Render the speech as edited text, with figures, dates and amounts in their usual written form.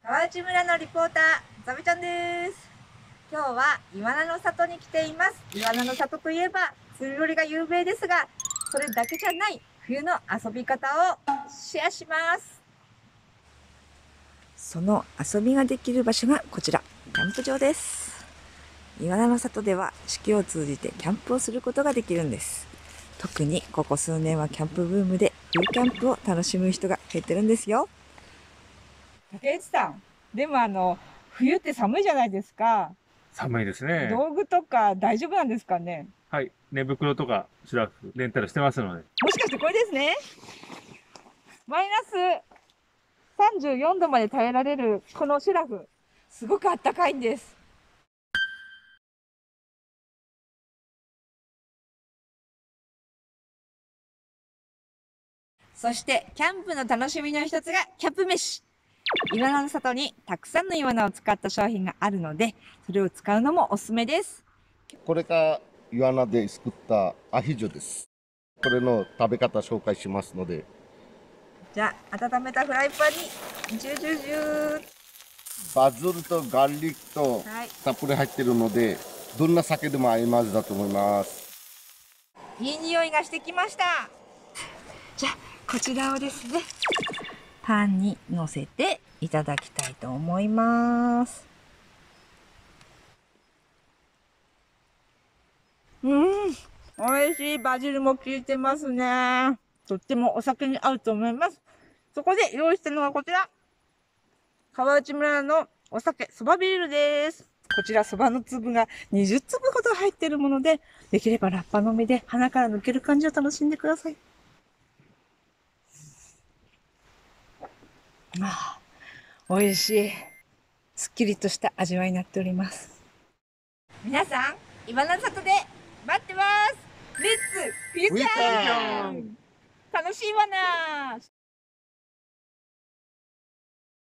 川内村のリポーター、ザメちゃんです。今日はイワナの里に来ています。イワナの里といえば、釣り堀が有名ですが、それだけじゃない冬の遊び方をシェアします。 その遊びができる場所がこちら、キャンプ場です。イワナの里では四季を通じてキャンプをすることができるんです。特にここ数年はキャンプブームで冬キャンプを楽しむ人が増えてるんですよ。 竹内さん、でも冬って寒いじゃないですか。 寒いですね。 道具とか大丈夫なんですかね。 はい。寝袋とかシュラフ、レンタルしてますので。 もしかしてこれですね。マイナス34度まで耐えられるこのシュラフ、すごくあったかいんです。そしてキャンプの楽しみの一つがキャンプ飯。イワナの里にたくさんのイワナを使った商品があるので、それを使うのもおすすめです。 これがイワナで作ったアヒージョです。これの食べ方紹介しますので。 じゃあ、温めたフライパンにジュジュジュー。 バズルとガーリックとたっぷり入ってるので、どんな酒でも合いますだと思います。 いい匂いがしてきました。じゃあ、こちらをですね、パンに乗せていただきたいと思います。美味しい。バジルも効いてますね。とってもお酒に合うと思います。そこで用意したのがこちら。川内村のお酒、そばビールです。こちらそばの粒が20粒ほど入っているもので、できればラッパのみで鼻から抜ける感じを楽しんでください。美味しい。すっきりとした味わいになっております。皆さん、イワナ里で待ってます。レッツフューチャー楽しいわな。